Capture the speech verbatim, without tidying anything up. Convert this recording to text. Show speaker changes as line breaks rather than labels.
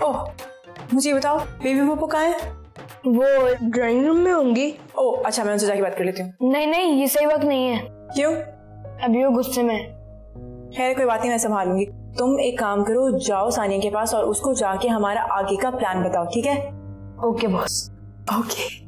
ओह, मुझे बताओ बेबी पप्पू कहाँ है?
वो ड्राइंग रूम में होंगी।
ओह अच्छा, मैं उनसे जाके बात कर लेती हूँ।
नहीं नहीं, ये सही वक्त नहीं है।
क्यों?
अभी वो गुस्से में।
खैर कोई बात नहीं, मैं संभालूंगी। तुम एक काम करो, जाओ सानिया के पास और उसको जाके हमारा आगे का प्लान बताओ, ठीक है?
Okay boss.
ओके।